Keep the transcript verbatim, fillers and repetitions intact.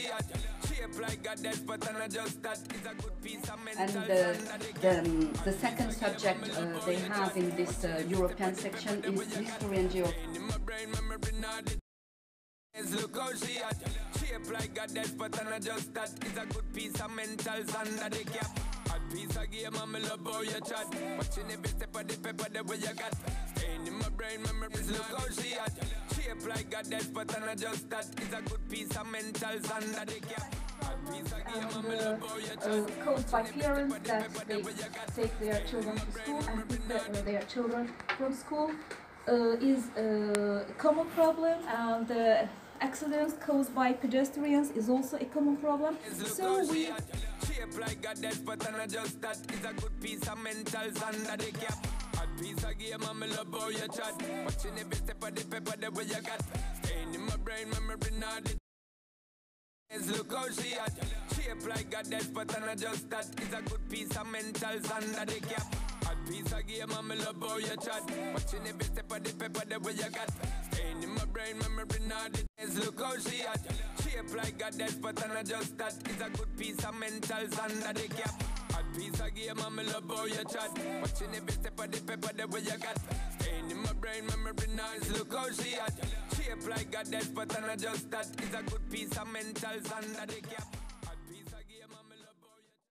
And the, the, um, the second subject uh, they have in this uh, European section is history and geography. Look how she at, shape like a despot and I just that is a good piece of mentals under the cap. A piece of game and me love how you chat, watching every step of the paper the way you got. Staying in my brain memories, look how she at, shape like a despot and I just that is a good piece of mentals under the cap. And uh, uh, caused by parents that they take their children to school and pick the, uh, their children from school uh, is uh, a common problem, and uh, accidents caused by pedestrians is also a common problem. So we shape like a despot and I just that is a good piece of mentals under the cap. A piece of game and me love how you chat, watching every step of the paper the way you got. Staying in my brain memory now the look how she at, shape like a despot and I just that is a good piece of mentals under the cap. A piece of game and me love how you chat, watching every step of the paper the way you got. Staying in my brain memory now the look how she at, shape like a despot and I just that is a good piece of mentals under the cap. A piece of game and me love how you chat, watching every step of the paper the way you got. Staying in my brain memory now look how she at, shape like a despot and I just that is a good piece of mentals under the cap.